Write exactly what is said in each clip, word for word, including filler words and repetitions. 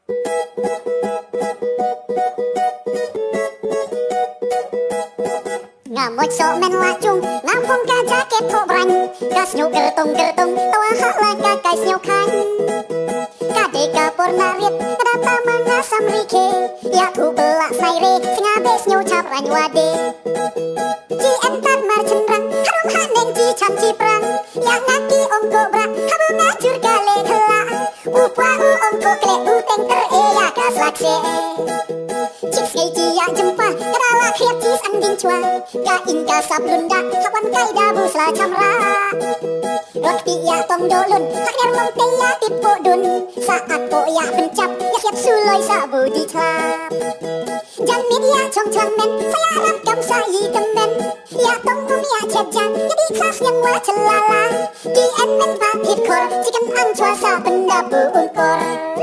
Ngamoj so men lacung, ngampung ka jaket thok branh, ka snyu gertung gertung, tawa hak laka kai snyu khanh. Ka de ka porna riet, kada tamanga samrike, ya thu belak sai re, tengah be snyu chap ranh wade. Ji entat mar cendrang, harum haneng ji cham ji prang, ya ngaki om ko brak, habu ngajur gale thela, upwa u om ko kle u teng ter e ya ka slakse. Cik ngai ji ya jempa, kada la khiat ji san ding chua, ka in ka sap lunda, hawan kai da bu sla chamra. Rot pi ya tong dolun, hak der mong te ya tip po dun, saat po ya pencap, ya khiat suloi sa bu di thlap. Jan media chong chang men, saya ram kam sa yi kemen, ya tong mum ya chet jan, jadi kelas yang wa celala. Di en men pa thit khor, chicken ang chua sa benda bu unkor.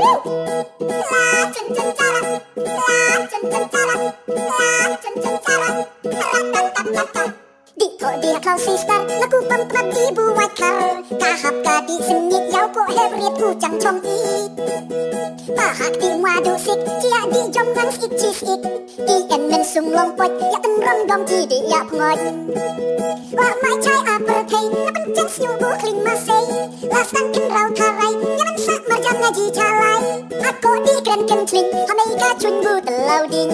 La chun chun cara, la chun chun cara, la chun chun cara, rat-tat-tat-tat. Di thok dia klau sister, laku pempat ibu white car, kahap ka di senyit yau po hebrit ucang chong ik. Pahak di madu sik, chia di jom ngang ik chis ik, di en men sung long poch, ya ten rong dom ji di ya pngoj. Wa mai chai aper thei, na pen chen snu bu kling ma sei, la sang ken rau tharai, ya men sak marjam ngaji chalai. Ako di kren ken tling, hamei ka chun bu telau ding.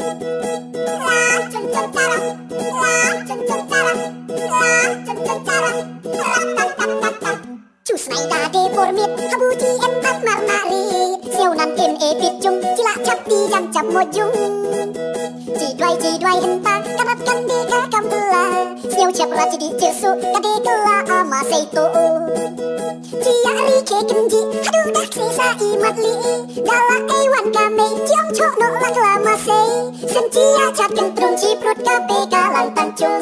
La chun chun cara, la chun chun cara, la chun chun cara, rat-tat-tat-tat. Chus nai da de por miet, habu ji en pat mar nari, siêu nan in e pit chung, chila chap di jam chap mo jung. Ji dwai ji dwai hen ta, kabat kan di ka kam bula, siêu chap ra ji di jesu, ka de kela ama sei to. Ji ya ri ke ken ji, hadu dak si sa i mat li, dala e wan ka mei, jiong chok no lak la ma sei, sen ji ya chat ken trung ji prut ka pe ka lang tan chung.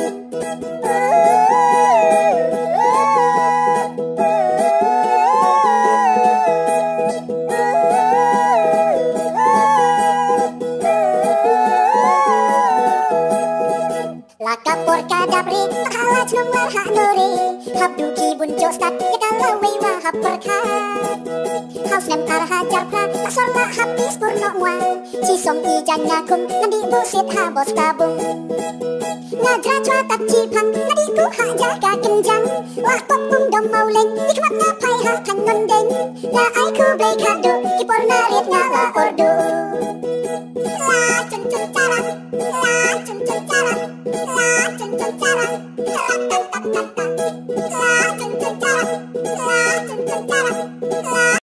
Laka por kadabri, takala chnum war ha nori, hap du ki bun jostat, yakala wei wa hap perka. Haus nem ar hajar pra, tak sorla habis purno mwa, ci song i janya kum, nadi bu sit ha bos tabung. Ngajra chua tat ci phang, nadi ku ha jaga kenjang, wah pop bung dom mau leng, ikmat ngapai ha thang ngon deng, na ai ku blei khadu, ki por na riet ngala